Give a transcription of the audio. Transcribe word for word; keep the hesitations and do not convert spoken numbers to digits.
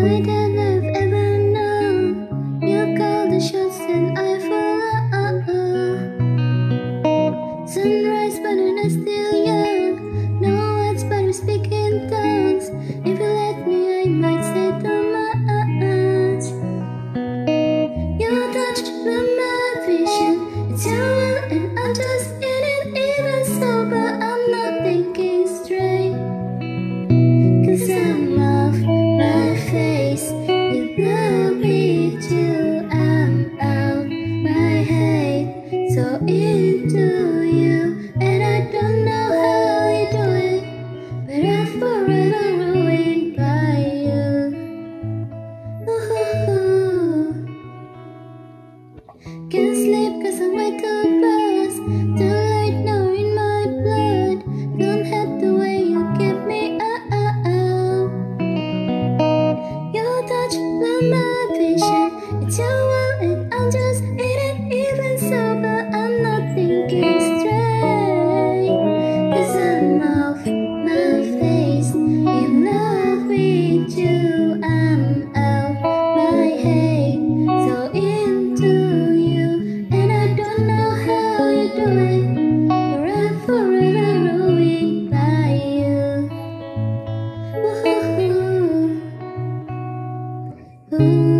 I that I've ever known. You call the shots and I follow. Sunrise, but I'm still young. No words, but we speak in tongues. If you let me, I might say too much. You touched my vision. It's your will, and I'm just in it. Even sober, I'm not thinking straight. Cause I'm off my face. You love me too. I'm out my hate. So into you, and I don't know how you do it, but I'm forever ruined by you. Ooh. Can't sleep cause I'm way too fast. Too late now in my blood. Don't have the way you keep me up. You touch my vision. It's your will and I'm just in it. Even sober, I'm not thinking straight. Cause I'm off my face. You love me too. I'm out my hate. So into you, and I don't know how you do it, but I'm forever ruined by you. Ooh. Ooh.